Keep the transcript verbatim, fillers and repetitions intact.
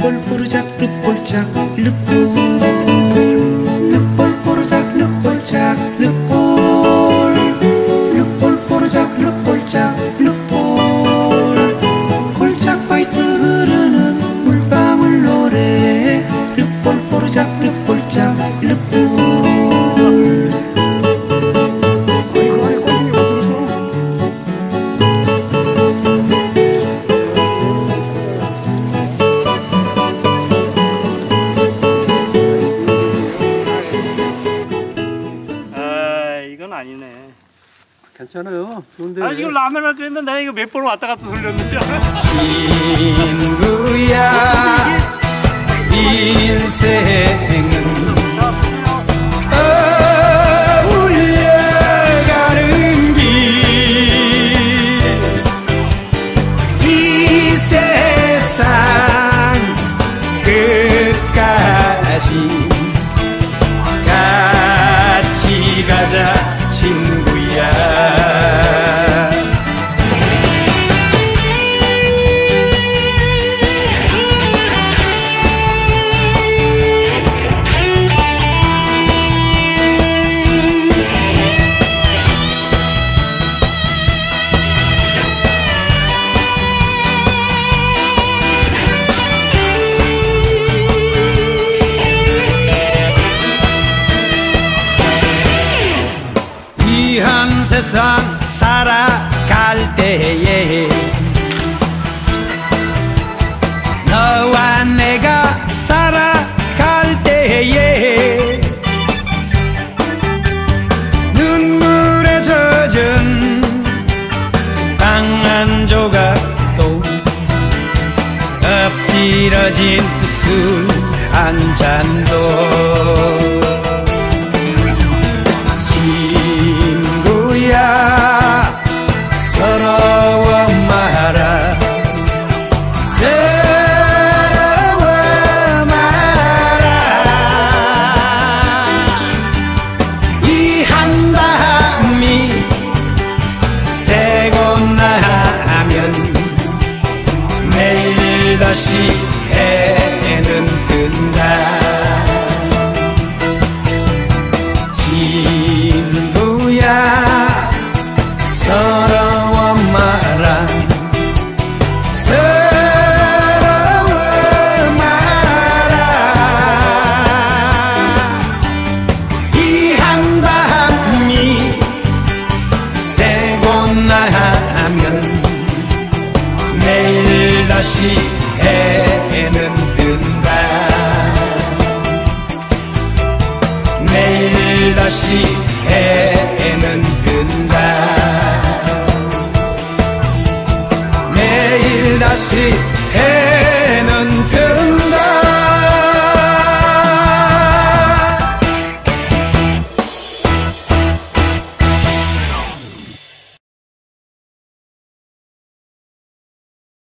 르볼 뽀르작 르볼짝 르볼 르볼 뽀르작 르볼짝 르볼 르볼 뽀르작 르볼짝 르볼 골짝 화이트 흐르는 물방울 노래 르볼 뽀르작 르볼짝 르볼. 아니네. 괜찮아요. 좋은데. 아 이거 라면을 끓였는데 내가 이거 몇 번 왔다 갔다 돌렸는데. 친구야 인생은 어울려가는 길 이 세상 끝까지 같이 가자 친구야. 이 한 세상 살아갈 때에 너와 내가 살아갈 때에 눈물에 젖은 빵 한 조각도 엎질러진 술 한 잔도 서러워 마라 서러워 마라 이 한밤이 새고 나면 내일 다시 해는 뜬다. 친구야 서러워 마라 서러워 마라 이 한밤이 새고 나면 내일 다시 해는 뜬다. 내일 다시